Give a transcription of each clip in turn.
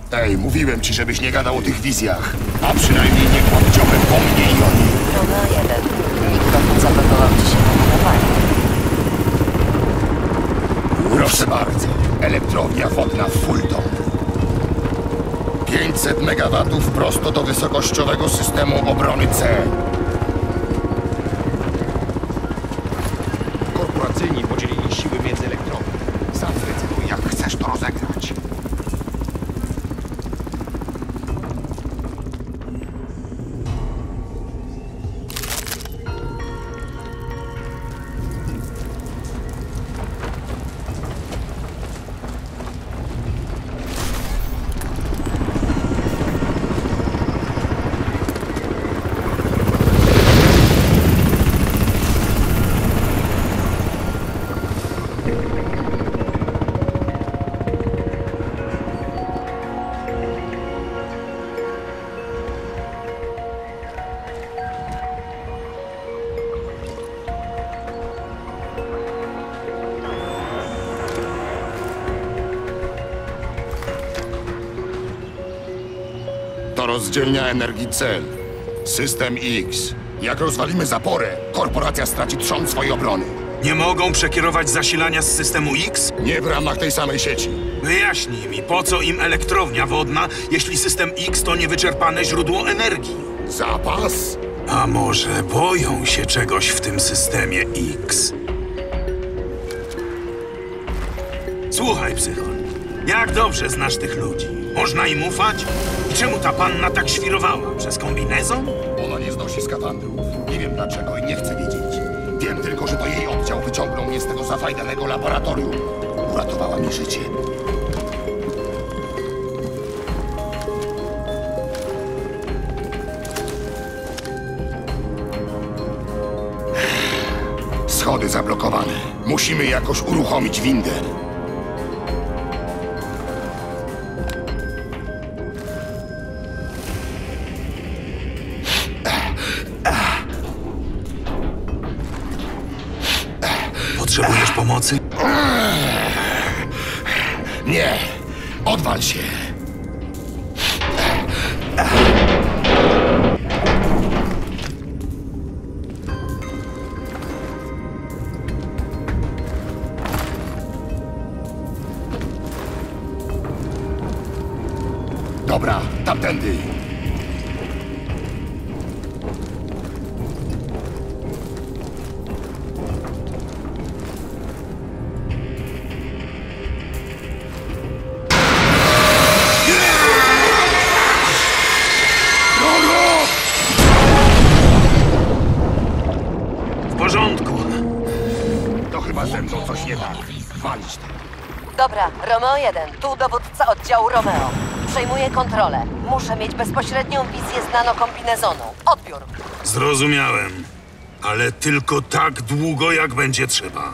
Ej, mówiłem ci, żebyś nie gadał o tych wizjach. A przynajmniej nie kładł ciągle po mnie i oni. Romeo 1. Mikrofon zablokował ci się na ładowanie. Proszę bardzo. Elektrownia wodna Fulton. 500 megawatów prosto do wysokościowego systemu obrony C. Korporacyjni podzielili siły między elektrownią. Sam zdecyduj, jak chcesz to rozegrać. To rozdzielnia energii cel. System X. Jak rozwalimy zaporę, korporacja straci trzon swojej obrony. Nie mogą przekierować zasilania z systemu X? Nie w ramach tej samej sieci. Wyjaśnij mi, po co im elektrownia wodna, jeśli system X to niewyczerpane źródło energii? Zapas? A może boją się czegoś w tym systemie X? Słuchaj, Psychon, jak dobrze znasz tych ludzi? Można im ufać? I czemu ta panna tak świrowała? Przez kombinezon? Ona nie znosi skafandrów. Nie wiem dlaczego i nie chcę wiedzieć. Wiem tylko, że to jej oddział wyciągnął mnie z tego zafajdanego laboratorium. Uratowała mi życie. Schody zablokowane. Musimy jakoś uruchomić windę. Potrzebujesz pomocy? Nie! Odwal się! Dobra, tamtędy! W porządku. To chyba ze mną coś nie tak. Walić to. Dobra, Romeo 1. Tu dowódca oddziału Romeo. Przejmuję kontrolę. Muszę mieć bezpośrednią wizję z nanokombinezonu. Odbiór. Zrozumiałem. Ale tylko tak długo, jak będzie trzeba.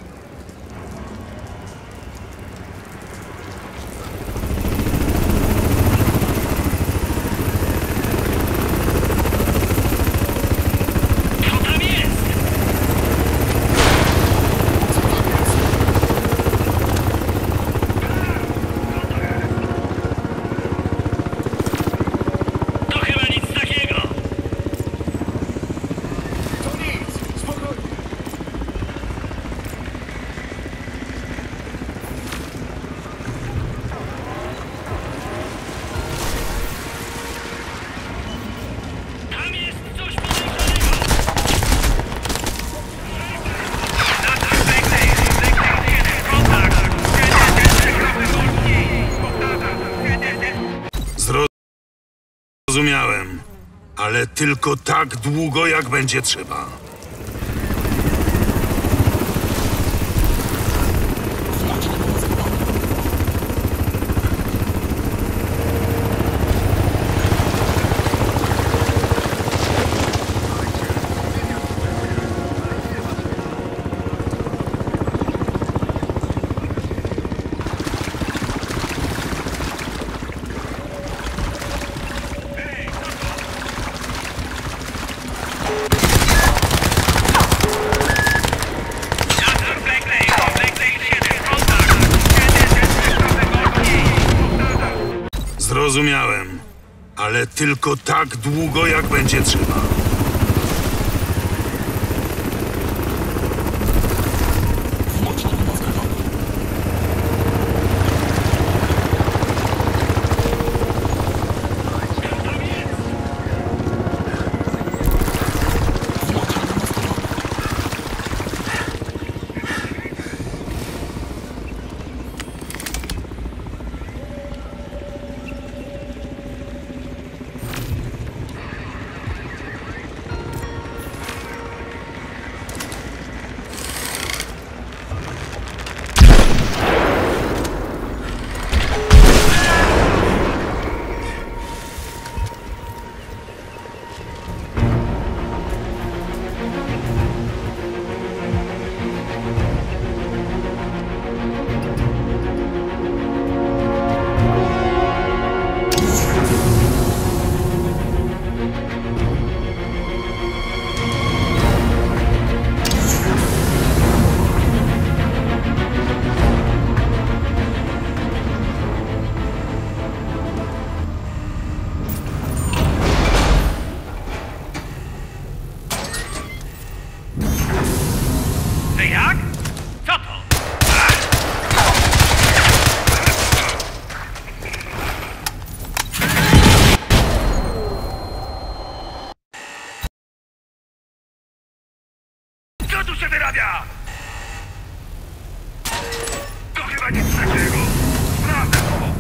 Zrozumiałem. Ale tylko tak długo, jak będzie trzeba. Zrozumiałem. Ale tylko tak długo, jak będzie trzeba. Jak? Co to? Co tu się wyrabia? To chyba nic takiego. Sprawdzę to.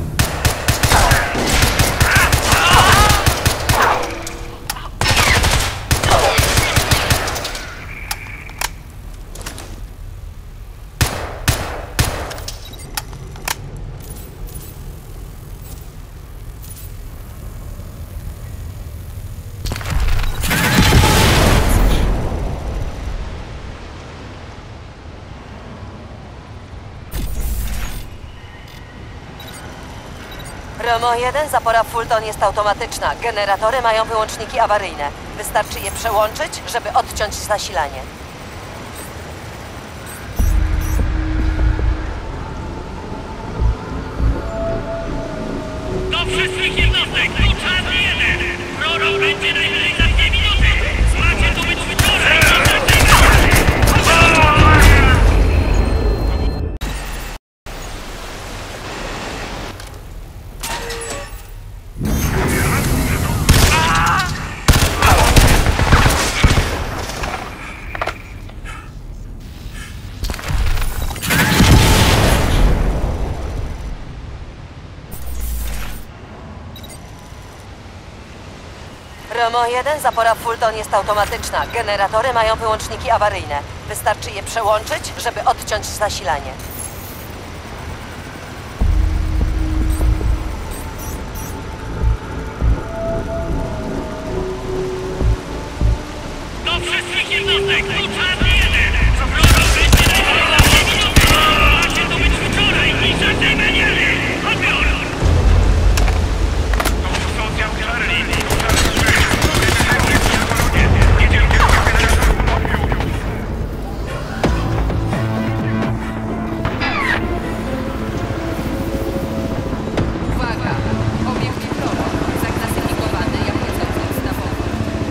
Romo 1, zapora Fulton jest automatyczna. Generatory mają wyłączniki awaryjne. Wystarczy je przełączyć, żeby odciąć zasilanie. Do wszystkich jednostek, tu czarny 1. Prorok będzie najwyżej za 2 minuty. Macie tu być wczoraj. Romo 1, zapora Fulton jest automatyczna. Generatory mają wyłączniki awaryjne. Wystarczy je przełączyć, żeby odciąć zasilanie. Do wszystkich jednostek, tu czarny 1. Prorok będzie najwyżej za 2 minuty. Macie tu być wczoraj i żadnej maniery. Odbiór! To socjal Charlie. Uwaga! Obiekt Prorok zaklasyfikowany jako cel podstawowy.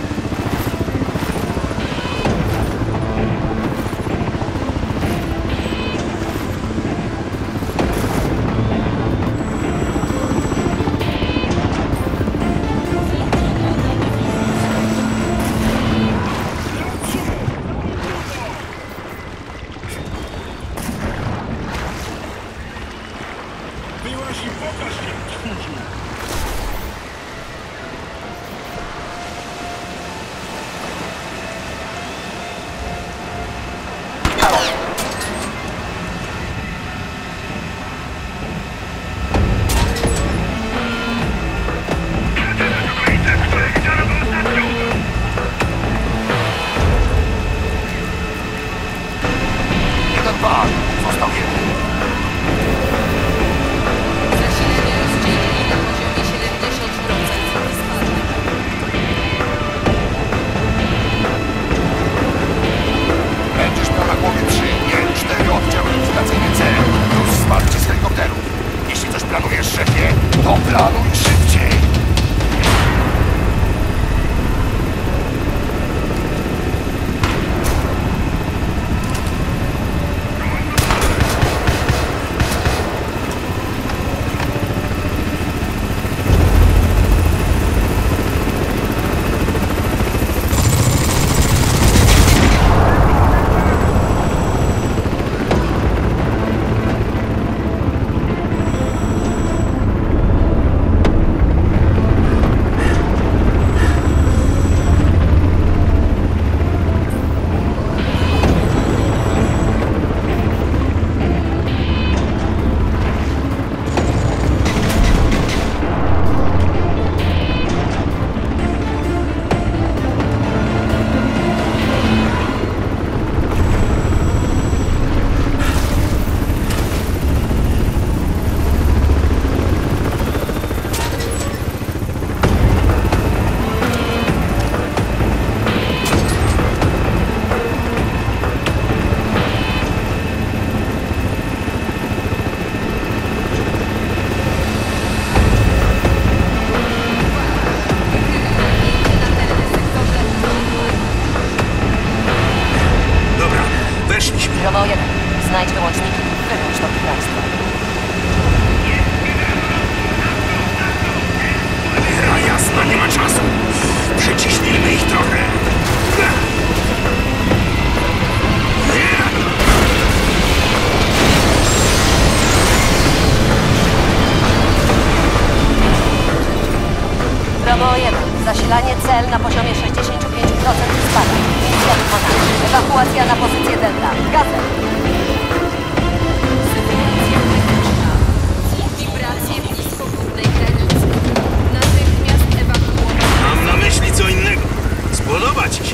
Byłaś i pokaż się, tchórzu! Jeden pan został jeden. Zasilanie rozdzielili na poziomie Zasilanie cel na poziomie 65% spada. Misja wykonana. Ewakuacja na pozycję Delta. Gazem. Sytuacja krytyczna. Wibracje blisko górnej granicy. Natychmiast ewakuować. Mam na myśli co innego. Spodoba ci się.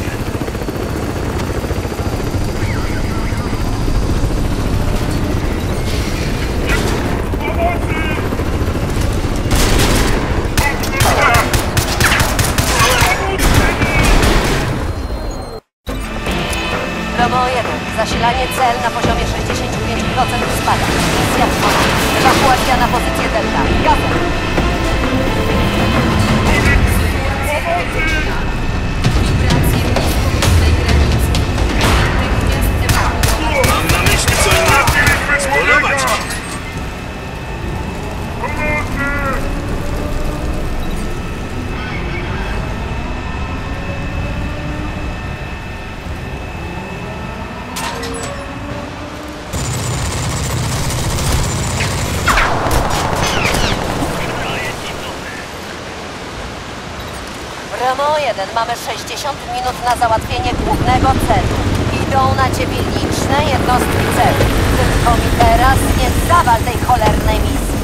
Romo 1. Zasilanie cel na poziomie 65% spada. Misja wykonana. Ewakuacja na pozycję Delta. Gazem. Wibracje blisko górnej granicy. Natychmiast ewakuować. Mam na myśli co innego. Spodoba ci się. Romo 1. Mamy 60 minut na załatwienie głównego celu. Idą na ciebie liczne jednostki celu. Tylko mi teraz nie zawal tej cholernej misji.